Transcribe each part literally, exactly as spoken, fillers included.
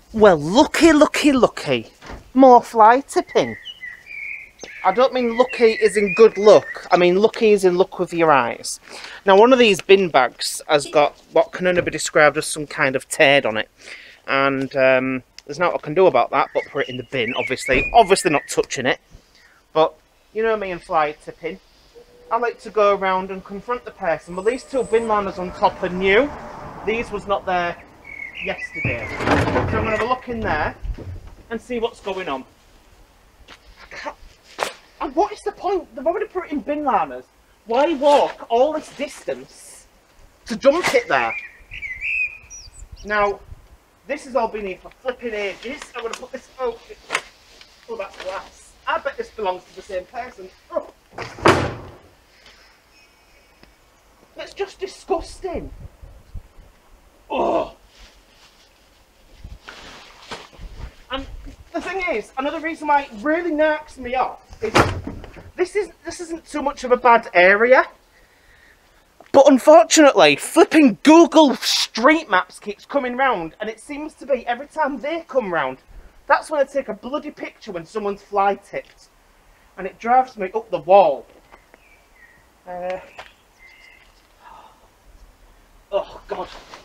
Well, lucky, lucky, lucky. More fly tipping. I don't mean lucky is in good luck. I mean lucky is in luck with your eyes. Now, one of these bin bags has got what can only be described as some kind of turd on it. And um, there's not what I can do about that, but put it in the bin, obviously. Obviously not touching it. But, you know me and fly tipping. I like to go around and confront the person. Well, these two bin liners on top are new. These was not there yesterday. So I'm going to have a look in there and see what's going on. I can't... And what is the point? They've already put it in bin liners. Why walk all this distance to dump it there? Now, this has all been here for flipping ages. I'm going to put this... Oh, oh, that's glass. I bet this belongs to the same person. Oh. That's just disgusting. Oh. And the thing is, another reason why it really knocks me off is this is this isn't too much of a bad area, but unfortunately, flipping Google Street Maps keeps coming round, and it seems to be every time they come round, that's when I take a bloody picture when someone's fly tipped, and it drives me up the wall. Uh, oh God.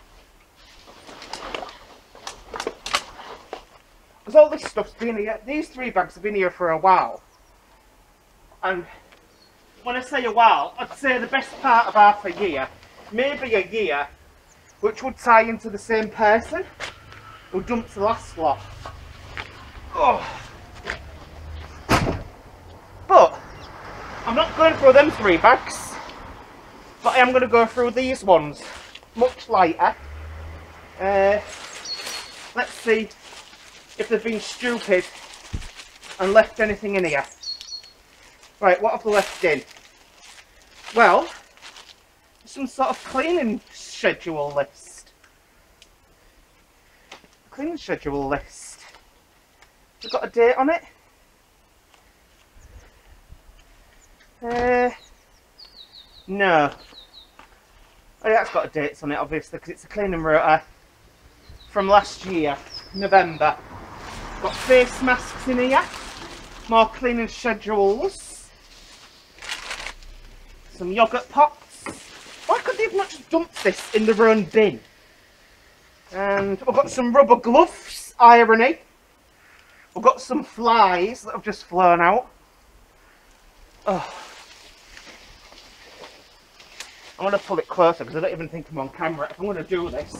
Because all this stuff's been here, these three bags have been here for a while. And when I say a while, I'd say the best part of half a year, maybe a year, which would tie into the same person who dumped the last lot. Oh. But I'm not going through them three bags, but I am going to go through these ones, much lighter. Uh, let's see if they've been stupid and left anything in here. Right, what have they left in? Well, some sort of cleaning schedule list. Cleaning schedule list. Has it got a date on it? Uh, no. Oh yeah, it's got a date on it, obviously, because it's a cleaning rota from last year, November. Got face masks in here, more cleaning schedules, some yoghurt pots. Why could they have not just dumped this in their own bin? And we've got some rubber gloves, irony. We've got some flies that have just flown out. Oh. I'm going to pull it closer because I don't even think I'm on camera. If I'm going to do this,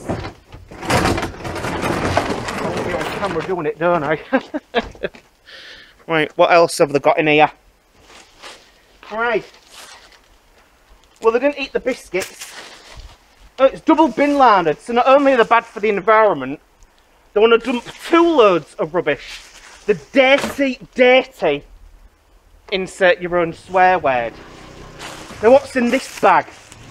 I want to be on camera doing it, don't I? Right, what else have they got in here? Right. Well, they didn't eat the biscuits. Oh, it's double bin lined, so not only are they bad for the environment, they want to dump two loads of rubbish. The dirty, dirty, insert your own swear word. Now what's in this bag?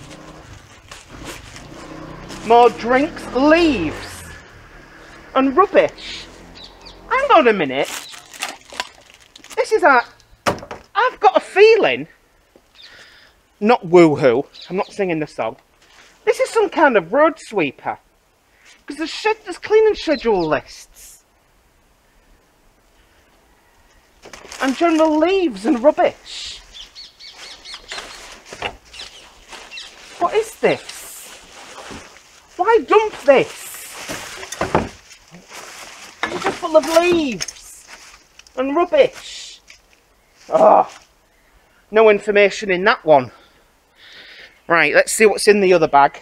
More drinks, leaves, and rubbish. Hang on a minute. This is a... I've got a feeling... Not woohoo, I'm not singing the song. This is some kind of road sweeper. Because there's, shed, there's cleaning schedule lists. And general leaves and rubbish. What is this? Why dump this? It's just full of leaves and rubbish. Oh, no information in that one. Right, let's see what's in the other bag.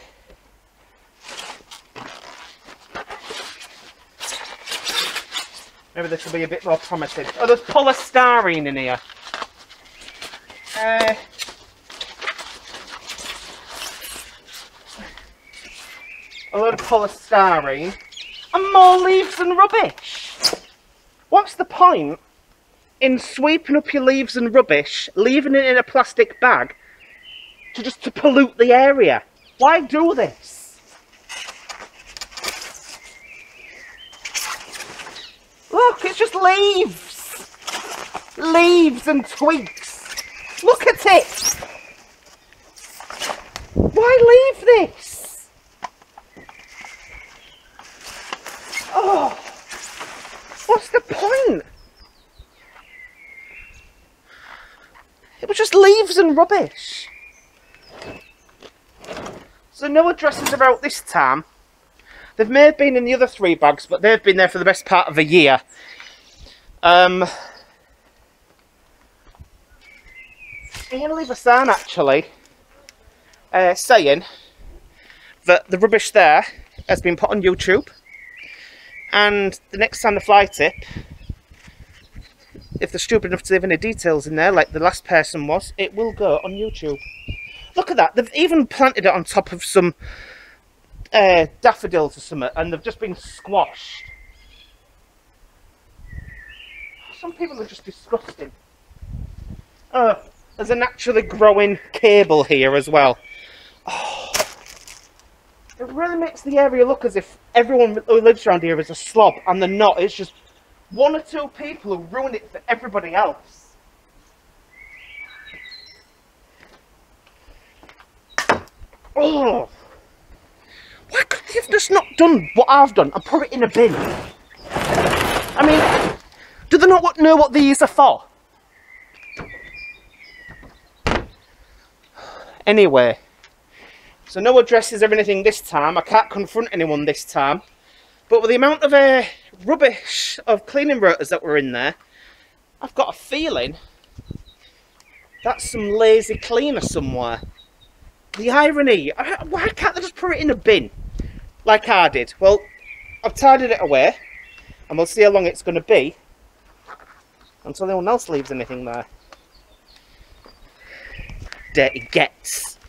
Maybe this will be a bit more promising. Oh, there's polystyrene in here. Uh, a load of polystyrene. And more leaves and rubbish. What's the point in sweeping up your leaves and rubbish, leaving it in a plastic bag, to just to pollute the area? Why do this? Look, it's just leaves. Leaves and twigs. Look at it. Why leave this? Oh, clothes and rubbish. So no addresses are out this time. They've may have been in the other three bags, but they've been there for the best part of a year. Um, I'm going to leave a sign, actually, uh, saying that the rubbish there has been put on YouTube. And the next time the fly tip, if they're stupid enough to leave any details in there, like the last person was, it will go on YouTube. Look at that. They've even planted it on top of some uh, daffodils or something, and they've just been squashed. Some people are just disgusting. Oh, there's a naturally growing cable here as well. Oh, it really makes the area look as if everyone who lives around here is a slob, and they're not. It's just one or two people who ruin it for everybody else. Oh, why could they have just not done what I've done and put it in a bin? I mean, do they not know what these are for? Anyway, so no addresses or anything this time. I can't confront anyone this time. But with the amount of uh, rubbish of cleaning rotors that were in there, I've got a feeling that's some lazy cleaner somewhere. The irony, why can't they just put it in a bin like I did? Well, I've tidied it away and we'll see how long it's going to be until anyone else leaves anything there. Dirty gets.